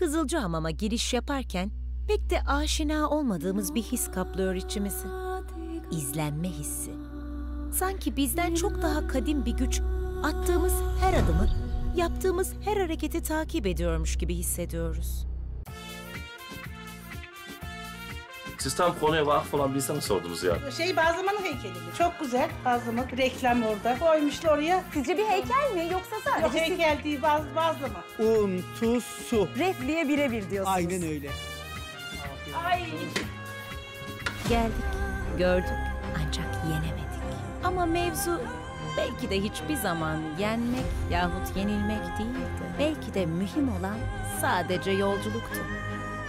Kızılcahamam'a giriş yaparken pek de aşina olmadığımız bir his kaplıyor içimizi. İzlenme hissi. Sanki bizden çok daha kadim bir güç attığımız her adımı, yaptığımız her hareketi takip ediyormuş gibi hissediyoruz. Siz tam konuya vakıf olan bir insana sordunuz ya. Bazlamanın heykeli. Çok güzel bazlama. Reklam orada. Koymuşlar oraya. Sizce bir heykel mi yoksa sadece Yok heykel değil bazlama. Un, tuz, su. repliğe birebir diyorsunuz? Aynen öyle. Ay. Geldik, gördük ancak yenemedik. Ama mevzu belki de hiçbir zaman yenmek yahut yenilmek değildi. Belki de mühim olan sadece yolculuktu.